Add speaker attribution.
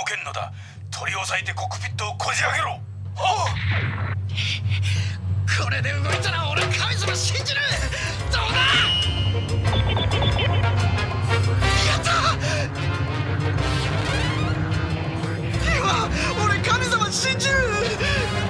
Speaker 1: けんのだ。取り押さえてコックピットをこじ開けろ。は